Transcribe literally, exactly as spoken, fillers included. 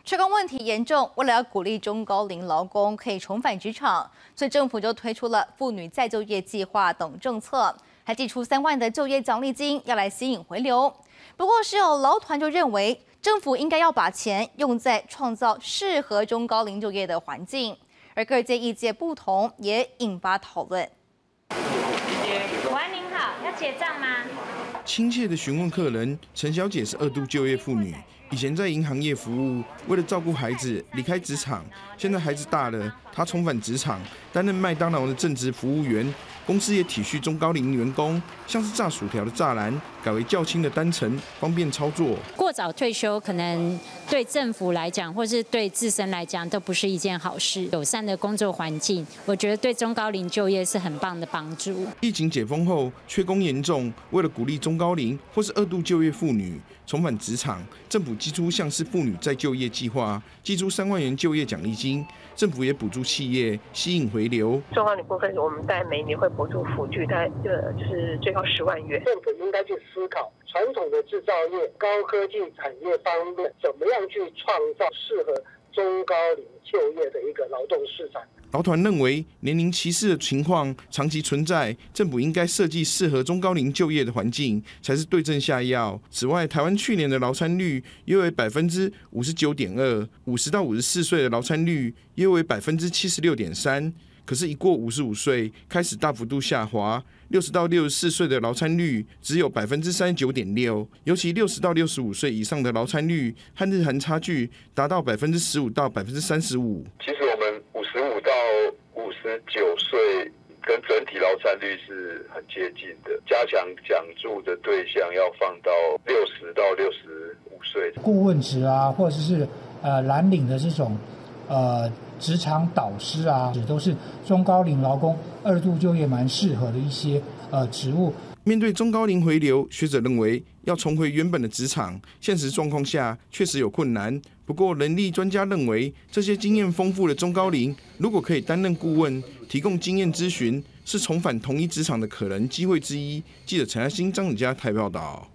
缺工问题严重，为了要鼓励中高龄劳工可以重返职场，所以政府就推出了妇女再就业计划等政策，还寄出三万的就业奖励金，要来吸引回流。不过，是有劳团就认为，政府应该要把钱用在创造适合中高龄就业的环境，而各界意见不同，也引发讨论。 午安，您好，要结账吗？ 亲切地询问客人，陈小姐是二度就业妇女，以前在银行业服务，为了照顾孩子离开职场，现在孩子大了，她重返职场，担任麦当劳的正职服务员。公司也体恤中高龄员工，像是炸薯条的栅栏改为较轻的单层，方便操作。 过早退休可能对政府来讲，或是对自身来讲，都不是一件好事。友善的工作环境，我觉得对中高龄就业是很棒的帮助。 疫情解封后，缺工严重，为了鼓励中高龄或是二度就业妇女重返职场，政府寄出像是妇女再就业计划，寄出三万元就业奖励金。政府也补助企业，吸引回流。 中高龄部分，我们在每年会补助辅具，大概呃就是最高十万元。 政府应该去思考传统的制造业、高科技产业方面，怎么样去创造适合中高龄就业的一个劳动市场。 劳团认为，年龄歧视的情况长期存在，政府应该设计适合中高龄就业的环境，才是对症下药。此外，台湾去年的劳参率约为百分之五十九点二，五十到五十四岁的劳参率约为百分之七十六点三。可是，一过五十五岁，开始大幅度下滑。六十到六十四岁的劳参率只有百分之三十九点六，尤其六十到六十五岁以上的劳参率和日韩差距达到百分之十五到百分之三十五。 其实我们五十五到五十九岁跟整体劳参率是很接近的，加强奖助的对象要放到六十到六十五岁。 顾问职啊，或者是呃蓝领的这种呃职场导师啊，也都是中高龄劳工二度就业蛮适合的一些呃职务。 面对中高龄回流，学者认为要重回原本的职场，现实状况下确实有困难。不过，人力专家认为，这些经验丰富的中高龄，如果可以担任顾问，提供经验咨询，是重返同一职场的可能机会之一。记者陈阿兴、张永佳台报道。